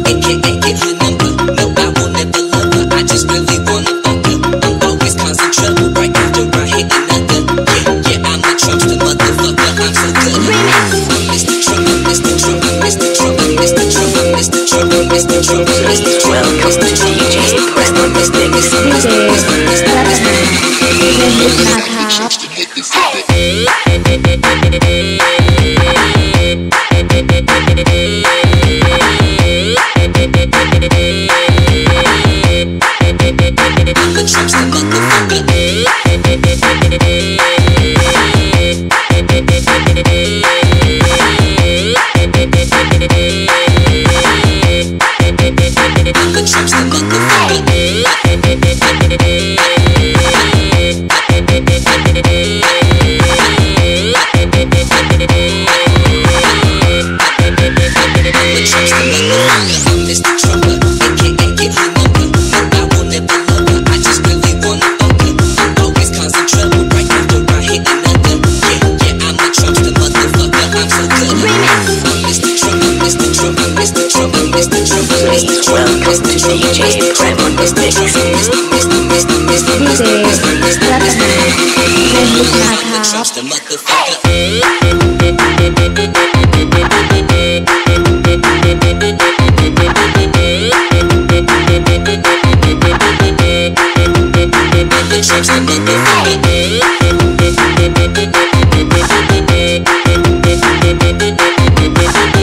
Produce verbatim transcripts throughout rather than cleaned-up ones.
A K A get her number. No, I will never love her. I just really wanna fuck her. I'm always causing trouble right after I hit another. Yeah, yeah, I'm a Trumpster motherfucker. I'm so good. I'm Mister Trump. I'm Mister Trump. I'm Mister Trump. I'm Mister Trump. I'm Mister Trump. I'm Mister Trump. I'm Mister Trump. Welcome to D J Prem on the mix.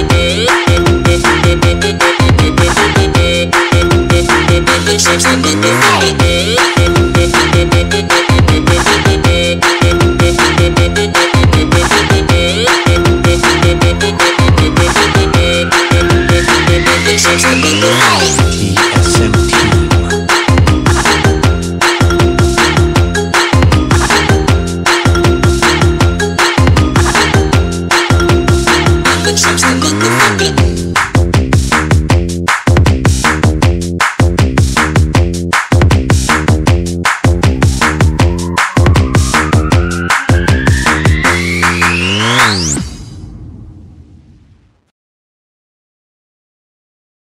Trumpster motherfucker.